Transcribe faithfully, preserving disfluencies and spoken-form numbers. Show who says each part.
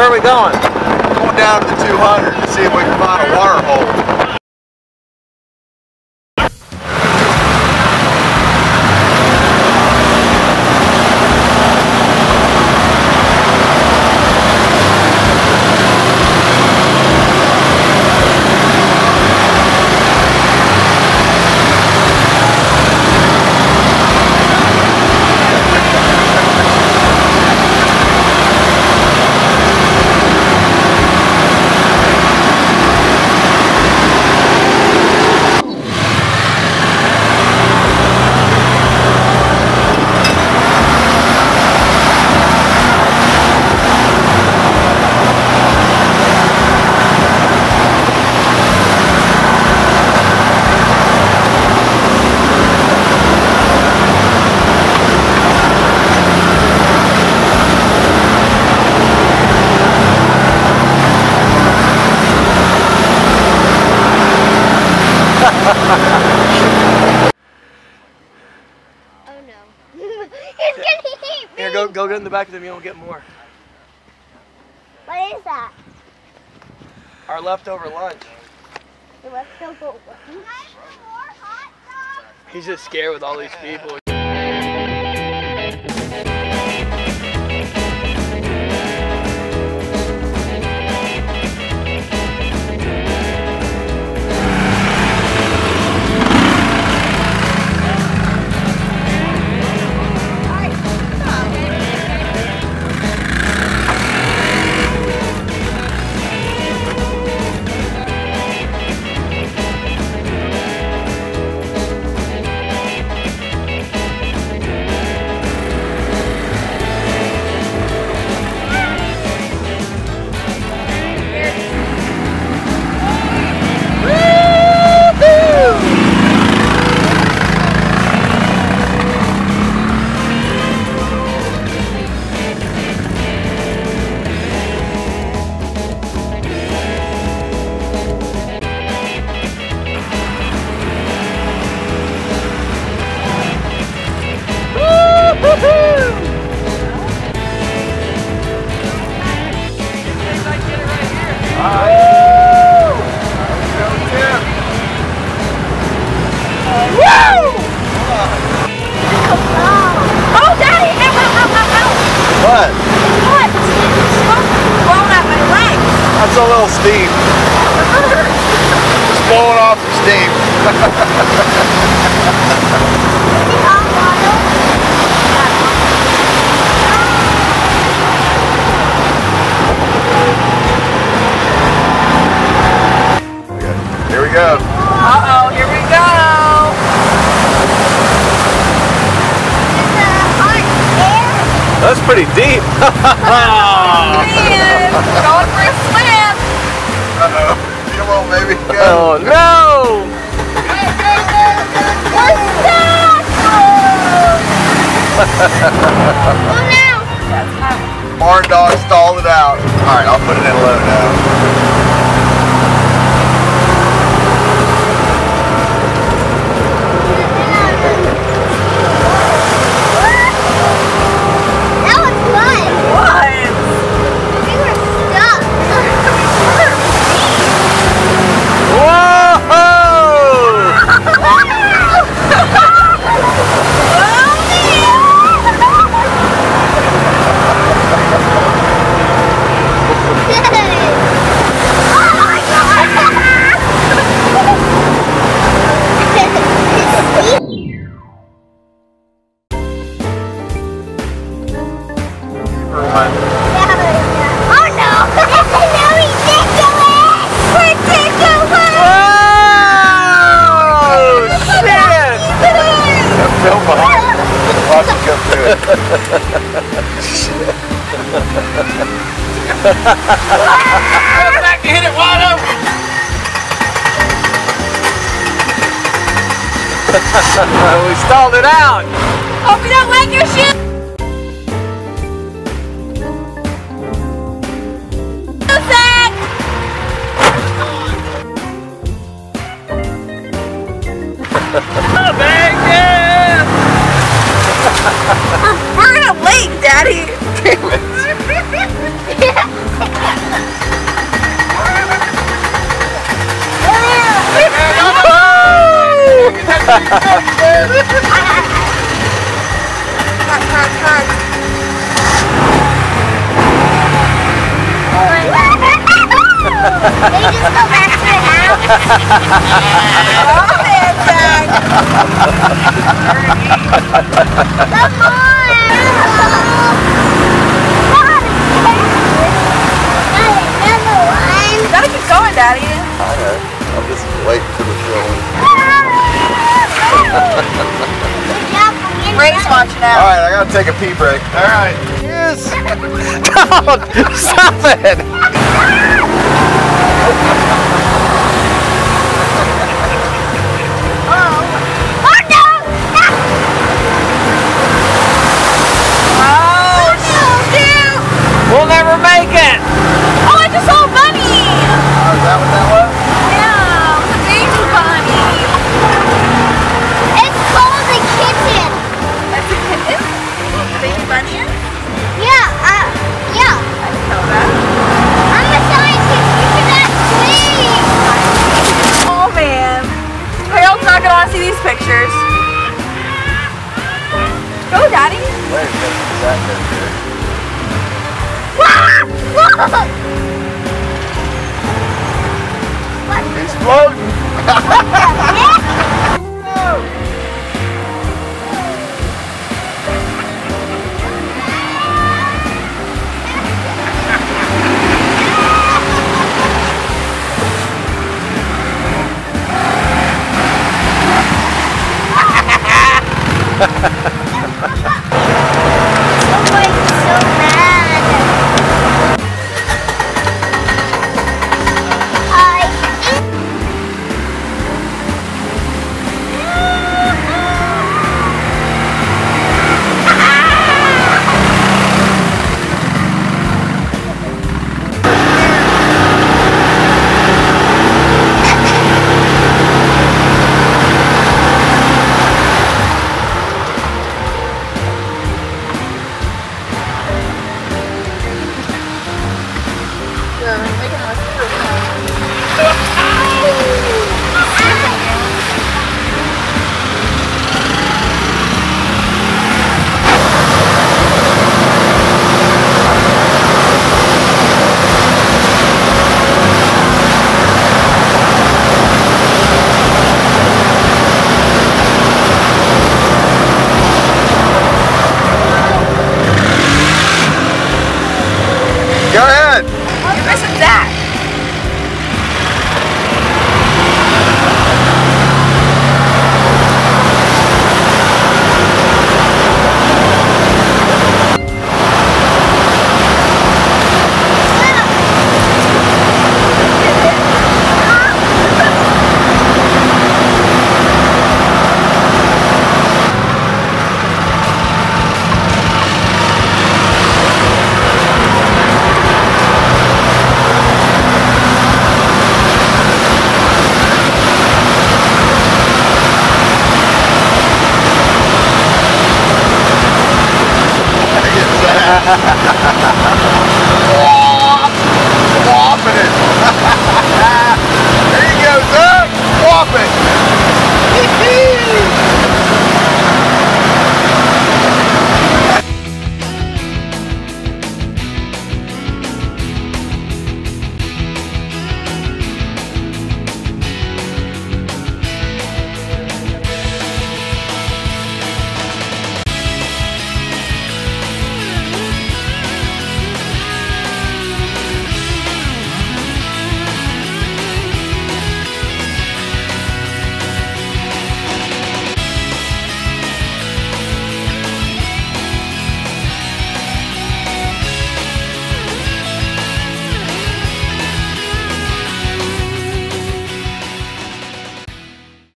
Speaker 1: Where are we going?
Speaker 2: Going down to the two hundred to see if we can find a water hole.
Speaker 3: Oh no. It's gonna eat me!
Speaker 1: Here, go, go get in the back of them, you'll get more.
Speaker 3: What is that?
Speaker 1: Our leftover lunch.
Speaker 3: The leftover lunch?
Speaker 1: He's just scared with all these people.
Speaker 2: That's a little steam. Just blowing off the steam. Here we go.
Speaker 4: Uh-oh, here we go.
Speaker 1: That's pretty deep.
Speaker 4: Man, going for a swim.
Speaker 2: Uh-oh. Come on, baby. Go.
Speaker 1: Oh, no!
Speaker 3: We're stuck! Oh no!
Speaker 2: Barndog stalled it out. Alright, I'll put it in low now.
Speaker 1: Come back to hit it wide open. We stalled it out.
Speaker 4: Hope you don't like your shoe.
Speaker 1: Bacon!
Speaker 4: we're, we're gonna leak, Daddy.
Speaker 1: Damn it.
Speaker 3: They just go back to the house.
Speaker 4: Oh, man, Jack.
Speaker 3: Come on. Another one.
Speaker 4: You gotta keep going, Daddy.
Speaker 2: I know. I'm just waiting for the showing.
Speaker 3: Good job for getting
Speaker 4: Ray's
Speaker 3: that.
Speaker 4: watching out.
Speaker 2: Alright, I gotta take a pee break. Alright. Yes.
Speaker 1: Don't stop it. We'll never make it.
Speaker 4: Oh, I just saw a bunny.
Speaker 2: Oh, is that what that was?
Speaker 4: Yeah, it was a baby bunny.
Speaker 3: It's called a kitten.
Speaker 4: That's a kitten? A baby bunny is?
Speaker 3: Yeah, uh, yeah.
Speaker 4: I didn't know that.
Speaker 3: I'm a scientist. You can ask me.
Speaker 4: Oh, man. Harold's not gonna want to see these pictures. Go, Daddy.
Speaker 2: Wait, is that good? It's floating. Go ahead.
Speaker 4: You're missing Zach.
Speaker 2: Whopping it. There he goes up. Whopping.